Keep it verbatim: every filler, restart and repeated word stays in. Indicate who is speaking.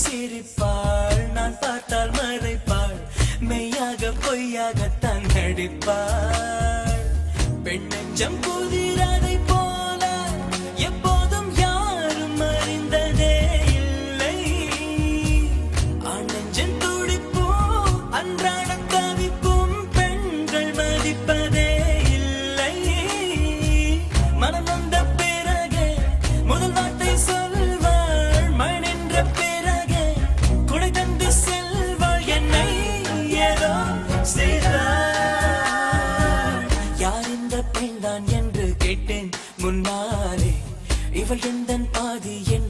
Speaker 1: சிரிப்பாள், நான் பார்த்தால் மறைப்பாள், மெய்யாக பொய்யாகத்தான் நடிப்பாள். பெண் நெஞ்சம் புதிரதை போல எப்போதும் யாரும் அறிந்ததே இல்லை. ஆண் நெஞ்சம் துடிப்பும் அன்றாட தவிப்பும் பெண்கள் மதிப்பதே இல்லை. மனம் வந்த பிறகு முதல் வார்த்தை சொல்வாள், மழை நின்ற பிறகு குடை தந்து செல்வாள், என்னை ஏதோ செய்தாள். யார் இந்த பெண்தான் என்று கேட்டேன் முன்னாலே, இவள் எந்தன் பாதி என்